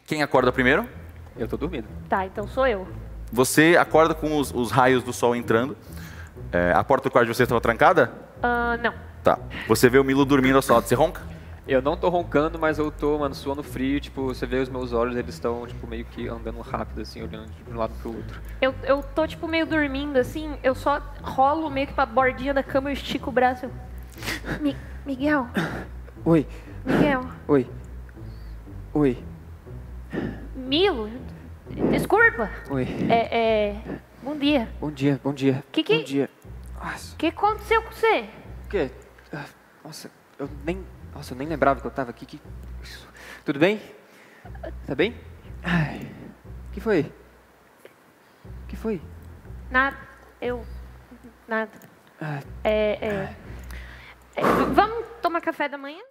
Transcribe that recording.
Quem acorda primeiro? Eu tô dormindo. Tá, então sou eu. Você acorda com os raios do sol entrando. A porta do quarto de vocês estava trancada? Não. Tá. Você vê o Milo dormindo ao seu lado. Você ronca? Eu não tô roncando, mas eu tô, mano, suando frio. Tipo, você vê os meus olhos, eles estão, tipo, meio que andando rápido, assim, olhando de um lado pro outro. Eu tô, tipo, meio dormindo, assim. Eu só rolo meio que pra bordinha da cama e estico o braço. Miguel. Oi. Miguel. Oi. Oi. Milo. Desculpa. Oi. Bom dia. Bom dia, bom dia. Que- Bom dia. Nossa, O que aconteceu com você? o quê? Nossa, eu nem lembrava que eu tava aqui. Tudo bem? Tá bem? Ai, o que foi? O que foi? Nada. Nada. Ah, Vamos tomar café da manhã?